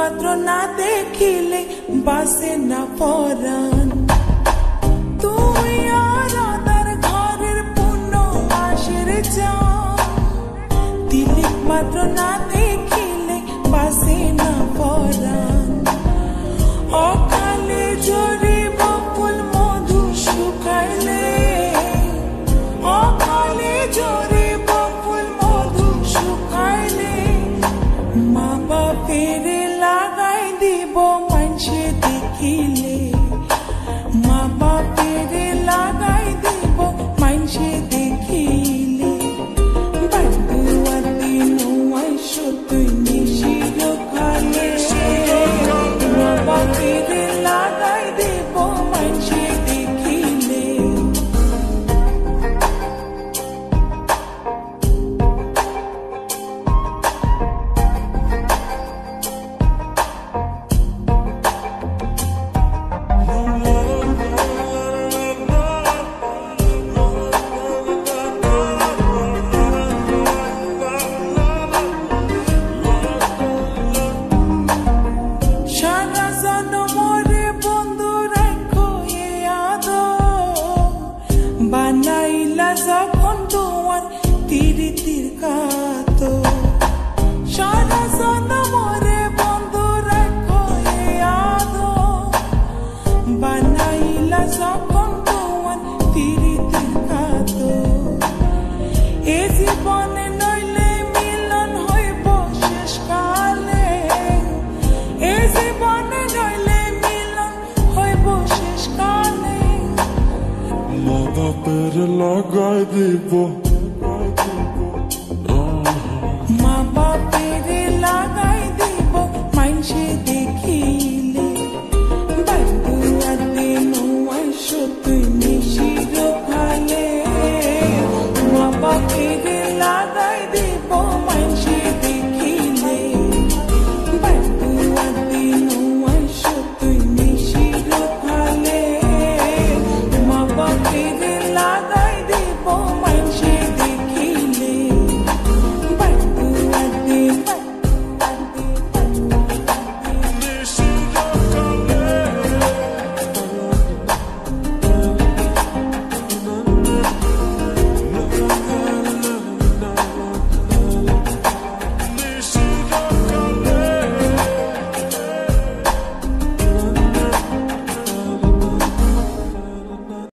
পাত্র না দেখিলে বাসে না পরাণ। তুই আর আদার ঘরের পূর্ণ মাসের চান, তিলিক পাত্র না দেখিলে বাসে না পরাণ। অকালে জোরে বকুল মধু শুকাইলে, অকালে জোরে বকুল মধু শুকাইলে, মা বাপের লাগাই দিব মানুষে দেখিলে, মা বাপের লাগাই দিব মানুষে দেখিলে। বান্ধুয়াতি নয় সত্যই নিশির কালে, মা বাপের লাগাই দিব মানুষে দেখিলে। সারা জনমরে বন্ধু রাখো এ আদর, বানাইলা যখন তোমার তীর তীর কাতর। সারা জনমরে বন্ধু রাখো এ আদর, বানাইলা যখন তোমার তীর তীর কাতর। এ জীবনে নইলে মিলন হইব শেষকালে, এ জীবনে নইলে মিলন হইব শেষকালে। মা বাপের লাগাই দিব